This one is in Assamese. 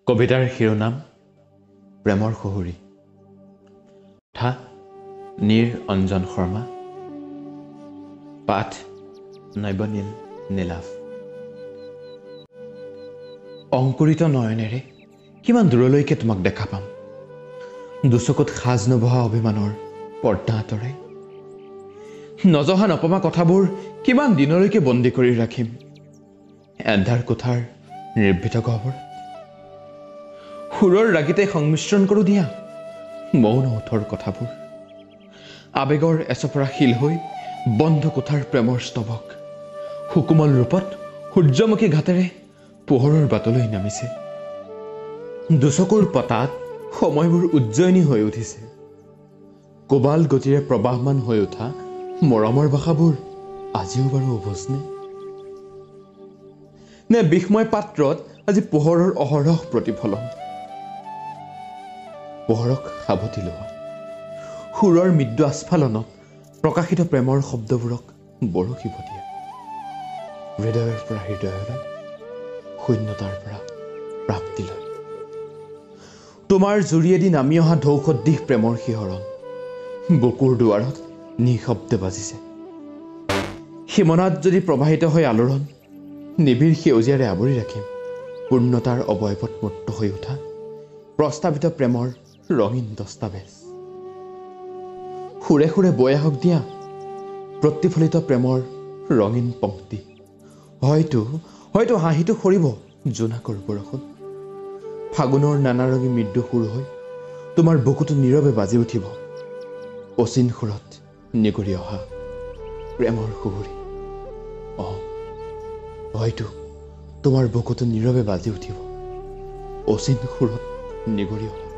কবিতাৰ শিৰোনাম প্ৰেমৰ শহুৰী। ঠা নীৰ অঞ্জন শৰ্মা। পাঠ নৈবনীল নীলাভ। অংকুৰিত নয়নেৰে কিমান দূৰলৈকে তোমাক দেখা পাম, দুচকুত সাজ নবহা অভিমানৰ পৰ্দা আঁতৰাই। নজহা নপমা কথাবোৰ কিমান দিনলৈকে বন্দী কৰি ৰাখিম এন্ধাৰ কোঠাৰ নিৰ্ভীত গহ্বৰত। সুৰৰ ৰাগিতে সংমিশ্ৰণ কৰোঁ দিয়া মৌন ওঠৰ কথাবোৰ, আবেগৰ এচপৰা শিল হৈ বন্ধ কোঠাৰ প্ৰেমৰ স্তৱক। সুকোমল ৰূপত সূৰ্যমুখী ঘাটেৰে পোহৰৰ বাটলৈ নামিছে, দুচকুৰ পতাত সময়বোৰ উজ্জয়িনী হৈ উঠিছে। কোবাল গতিৰে প্ৰবাহমান হৈ উঠা মৰমৰ ভাষাবোৰ আজিও বাৰু অবুজনে? নে বিস্ময় পাত্ৰত আজি পোহৰৰ অহৰহ প্ৰতিফলন? পোহৰক সাৱটি লোৱা, সুৰৰ মৃদু আস্ফালনত প্ৰকাশিত প্ৰেমৰ শব্দবোৰক বৰশিব দিয়া। হৃদয়ৰ পৰা হৃদয়লৈ, শূন্যতাৰ পৰা প্ৰাপ্তিলৈ। তোমাৰ জুৰিয়েদি নামি অহা ঢৌ-সদৃশ প্ৰেমৰ শিহৰণ বুকুৰ দুৱাৰত নিঃশব্দে বাজিছে। সীমনাত যদি প্ৰবাহিত হৈ আলোড়ন, নিবিড় সেউজীয়াৰে আৱৰি ৰাখিম পূৰ্ণতাৰ অৱয়ৱত মূৰ্ত হৈ উঠা প্ৰস্তাৱিত প্ৰেমৰ ৰঙীন দস্তাবেজ। সুৰে সুৰে বৈ আহক দিয়া প্ৰতিফলিত প্ৰেমৰ ৰঙীন পংক্তি। হয়তো হাঁহিটো সৰিব জোনাকৰ বৰষুণ। ফাগুনৰ নানাৰঙী মৃদু সুৰ হৈ তোমাৰ বুকুটো নীৰৱে বাজি উঠিব অচিন সুৰত নিগৰি অহা প্ৰেমৰ শহুৰী। হয়তো তোমাৰ বুকুটো নীৰৱে বাজি উঠিব অচিন সুৰত নিগৰি অহা